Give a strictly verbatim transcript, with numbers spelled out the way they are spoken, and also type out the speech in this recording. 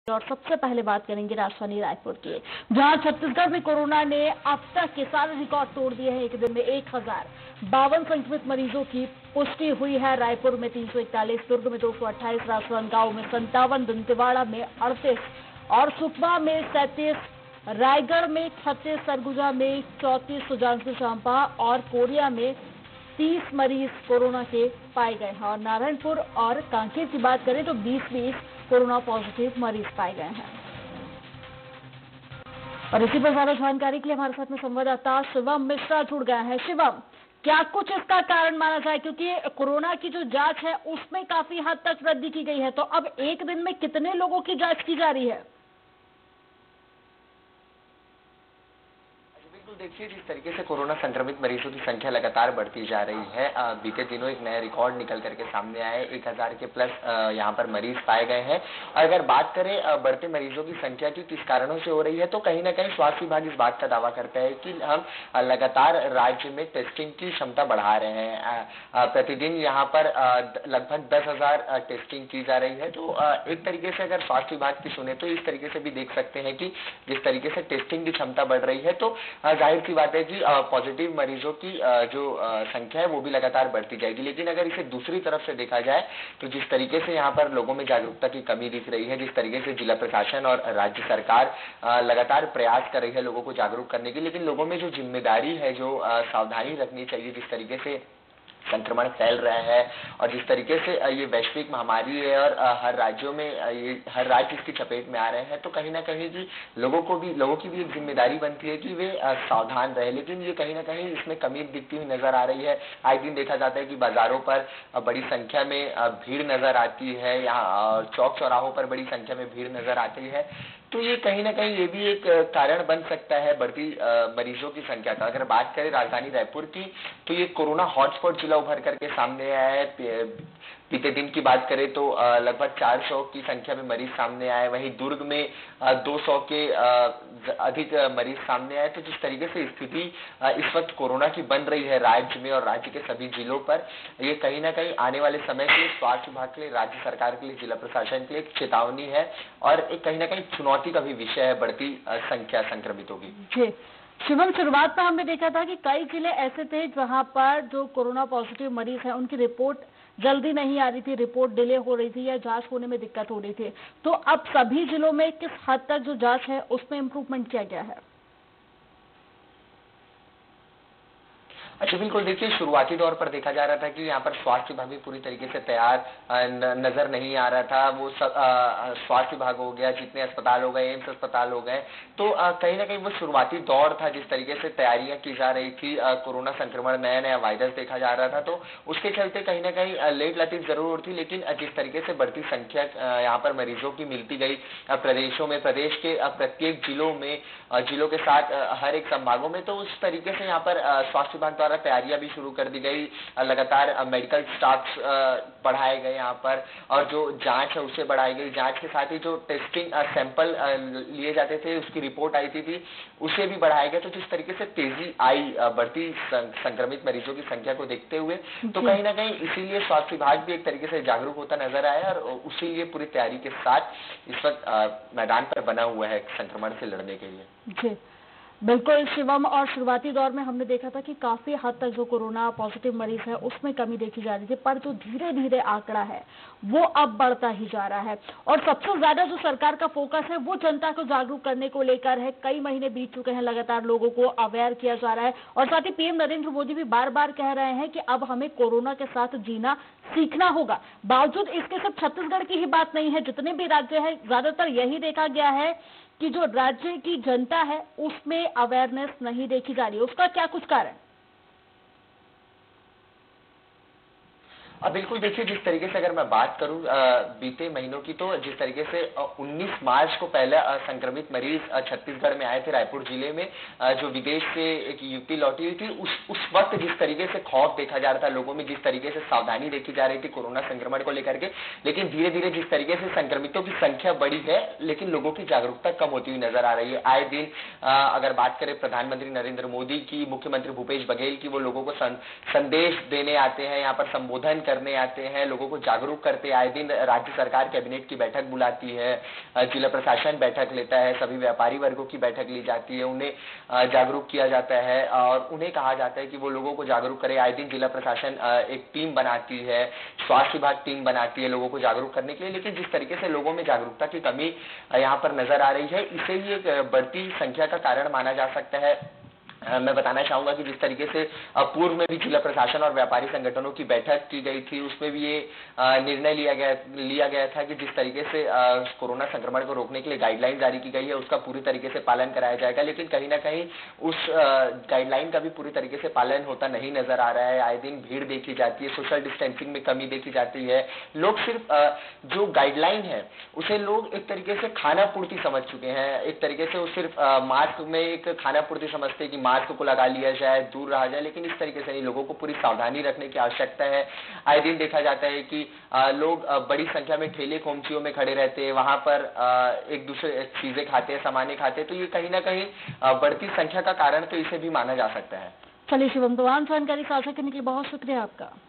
और सबसे पहले बात करेंगे राजधानी रायपुर की, जहां छत्तीसगढ़ में कोरोना ने अब तक के सारे रिकॉर्ड तोड़ दिए हैं। एक दिन में एक हजार बावन संक्रमित मरीजों की पुष्टि हुई है। रायपुर में तीन सौ इकतालीस, दुर्ग में दो सौ अट्ठाईस, राजनांदगांव में संतावन, दंतेवाड़ा में अड़तीस और सुकमा में सैंतीस, रायगढ़ में छत्तीस, सरगुजा में चौंतीस, सुजानपुर चांपा और कोरिया में तीस मरीज कोरोना के पाए गए हैं। और नारायणपुर और कांकेर की बात करें तो बीस बीस कोरोना पॉजिटिव मरीज पाए गए हैं। और इसी पर ज्यादा जानकारी के लिए हमारे साथ में संवाददाता शिवम मिश्रा जुड़ गए हैं। शिवम, क्या कुछ इसका कारण माना जाए, क्योंकि कोरोना की जो जांच है उसमें काफी हद तक वृद्धि की गई है, तो अब एक दिन में कितने लोगों की जांच की जा रही है? देखिए, जिस तरीके से कोरोना संक्रमित मरीजों की संख्या लगातार बढ़ती जा रही है, बीते दिनों एक नया रिकॉर्ड निकल करके सामने आया है। एक हजार के प्लस यहां पर मरीज पाए गए हैं। और अगर बात करें बढ़ते मरीजों की संख्या की किस कारणों से हो रही है, तो कहीं ना कहीं स्वास्थ्य विभाग इस बात का दावा करता है कि हम लगातार राज्य में टेस्टिंग की क्षमता बढ़ा रहे हैं। प्रतिदिन यहाँ पर लगभग दस हजार टेस्टिंग की जा रही है। तो एक तरीके से अगर स्वास्थ्य विभाग की सुने तो इस तरीके से भी देख सकते हैं कि जिस तरीके से टेस्टिंग की क्षमता बढ़ रही है, तो जाहिर सी बात है कि पॉजिटिव मरीजों की जो संख्या है वो भी लगातार बढ़ती जाएगी। लेकिन अगर इसे दूसरी तरफ से देखा जाए तो जिस तरीके से यहाँ पर लोगों में जागरूकता की कमी दिख रही है, जिस तरीके से जिला प्रशासन और राज्य सरकार लगातार प्रयास कर रही है लोगों को जागरूक करने की, लेकिन लोगों में जो जिम्मेदारी है, जो सावधानी रखनी चाहिए, जिस तरीके से संक्रमण फैल रहा है और जिस तरीके से ये वैश्विक महामारी है और हर राज्यों में ये हर राज्य इसकी चपेट में आ रहे हैं, तो कहीं ना कहीं कि लोगों को भी लोगों की भी एक जिम्मेदारी बनती है कि वे सावधान रहे। लेकिन ये कहीं ना कहीं इसमें कमी दिखती हुई नजर आ रही है। आए दिन देखा जाता है कि बाजारों पर बड़ी संख्या में भीड़ नजर आती है, यहाँ चौक चौराहों पर बड़ी संख्या में भीड़ नजर आती है। तो ये कहीं ना कहीं ये भी एक कारण बन सकता है बढ़ती मरीजों की संख्या का। अगर बात करें राजधानी रायपुर की, तो ये कोरोना हॉटस्पॉट जिला उभर करके सामने आया है। बीते दिन की बात करें तो लगभग चार सौ की संख्या में मरीज सामने आए। वहीं दुर्ग में दो सौ के अधिक मरीज सामने आए। तो जिस तरीके से स्थिति इस वक्त कोरोना की बन रही है राज्य में और राज्य के सभी जिलों पर, ये कहीं ना कहीं आने वाले समय के लिए स्वास्थ्य विभाग के लिए, राज्य सरकार के लिए, जिला प्रशासन के लिए एक चेतावनी है और एक कहीं ना कहीं चुनौती का भी विषय है बढ़ती संख्या संक्रमितों की। शिवम, शुरुआत में हमने देखा था कि कई जिले ऐसे थे जहां पर जो कोरोना पॉजिटिव मरीज हैं उनकी रिपोर्ट जल्दी नहीं आ रही थी, रिपोर्ट डिले हो रही थी या जांच होने में दिक्कत हो रही थी। तो अब सभी जिलों में किस हद तक जो जांच है उसमें इम्प्रूवमेंट किया गया है? अच्छा, बिल्कुल। देखिए, शुरुआती दौर पर देखा जा रहा था कि यहाँ पर स्वास्थ्य विभाग भी पूरी तरीके से तैयार नजर नहीं आ रहा था। वो सब स्वास्थ्य विभाग हो गया, जितने अस्पताल हो गए, एम्स अस्पताल हो गए, तो आ, कहीं ना कहीं वो शुरुआती दौर था जिस तरीके से तैयारियां की जा रही थी। आ, कोरोना संक्रमण नया नया वायरस देखा जा रहा था, तो उसके चलते कहीं ना कहीं लेट लतीफ जरूर थी। लेकिन जिस तरीके से बढ़ती संख्या यहाँ पर मरीजों की मिलती गई प्रदेशों में, प्रदेश के प्रत्येक जिलों में, जिलों के साथ हर एक संभागों में, तो उस तरीके से यहाँ पर स्वास्थ्य विभाग तैयारियां भी शुरू कर दी गई। लगातार मेडिकल स्टाफ बढ़ाए गए यहाँ पर और जो जांच है उसे बढ़ाई गई। जांच के साथ ही जो टेस्टिंग सैंपल लिए जाते थे, उसकी रिपोर्ट आई थी, थी उसे भी बढ़ाया गया। तो जिस तरीके से तेजी आई बढ़ती संक्रमित मरीजों की संख्या को देखते हुए, तो कहीं ना कहीं इसीलिए स्वास्थ्य विभाग भी एक तरीके से जागरूक होता नजर आया और उसी लिए पूरी तैयारी के साथ इस वक्त मैदान पर बना हुआ है संक्रमण से लड़ने के लिए। बिल्कुल शिवम, और शुरुआती दौर में हमने देखा था कि काफी हद तक जो कोरोना पॉजिटिव मरीज है उसमें कमी देखी जा रही थी, पर जो धीरे धीरे आंकड़ा है वो अब बढ़ता ही जा रहा है। और सबसे ज्यादा जो सरकार का फोकस है वो जनता को जागरूक करने को लेकर है। कई महीने बीत चुके हैं, लगातार लोगों को अवेयर किया जा रहा है और साथ ही पीएम नरेंद्र मोदी भी बार बार कह रहे हैं कि अब हमें कोरोना के साथ जीना सीखना होगा। बावजूद इसके सिर्फ छत्तीसगढ़ की ही बात नहीं है, जितने भी राज्य है ज्यादातर यही देखा गया है कि जो राज्य की जनता है उसमें अवेयरनेस नहीं देखी जा रही है। उसका क्या कुछ कारण? अब बिल्कुल देखिए, जिस तरीके से अगर मैं बात करूं बीते महीनों की, तो जिस तरीके से उन्नीस मार्च को पहले संक्रमित मरीज छत्तीसगढ़ में आए थे, रायपुर जिले में, जो विदेश से एक युवती लौटी हुई थी, उस उस वक्त जिस तरीके से खौफ देखा जा रहा था लोगों में, जिस तरीके से सावधानी देखी जा रही थी कोरोना संक्रमण को लेकर के, लेकिन धीरे धीरे जिस तरीके से संक्रमितों की संख्या बढ़ी है, लेकिन लोगों की जागरूकता कम होती हुई नजर आ रही है। आए दिन अगर बात करें प्रधानमंत्री नरेंद्र मोदी की, मुख्यमंत्री भूपेश बघेल की, वो लोगों को संदेश देने आते हैं, यहाँ पर संबोधन करने आते हैं, लोगों को जागरूक करते हैं। आए दिन राज्य सरकार कैबिनेट की बैठक बुलाती है, जिला प्रशासन बैठक लेता है, सभी व्यापारी वर्गों की बैठक ली जाती है, उन्हें जागरूक किया जाता है और उन्हें कहा जाता है कि वो लोगों को जागरूक करे। आए दिन जिला प्रशासन एक टीम बनाती है, स्वास्थ्य विभाग टीम बनाती है लोगों को जागरूक करने के लिए, लेकिन जिस तरीके से लोगों में जागरूकता की कमी यहाँ पर नजर आ रही है, इसे ही एक बढ़ती संख्या का कारण माना जा सकता है। मैं बताना चाहूंगा कि जिस तरीके से पूर्व में भी जिला प्रशासन और व्यापारी संगठनों की बैठक की गई थी, उसमें भी ये निर्णय लिया गया लिया गया था कि जिस तरीके से कोरोना संक्रमण को रोकने के लिए गाइडलाइन जारी की गई है, उसका पूरी तरीके से पालन कराया जाएगा। लेकिन कहीं ना कहीं उस गाइडलाइन का भी पूरी तरीके से पालन होता नहीं नजर आ रहा है। आए दिन भीड़ देखी जाती है, सोशल डिस्टेंसिंग में कमी देखी जाती है। लोग सिर्फ जो गाइडलाइन है उसे लोग एक तरीके से खाना पूर्ति समझ चुके हैं। एक तरीके से वो सिर्फ मास्क में एक खाना पूर्ति समझते हैं कि मास्क को लगा लिया जाए, दूर रहा जाए, लेकिन इस तरीके से नहीं, लोगों को पूरी सावधानी रखने की आवश्यकता है। आए दिन देखा जाता है कि लोग बड़ी संख्या में ठेले खोमचियों में खड़े रहते हैं, वहां पर एक दूसरे चीजें खाते हैं, सामान्य खाते हैं, तो ये कहीं ना कहीं बढ़ती संख्या का कारण तो इसे भी माना जा सकता है। चलिए शिवम, तमाम जानकारी साझा करने के लिए बहुत शुक्रिया आपका।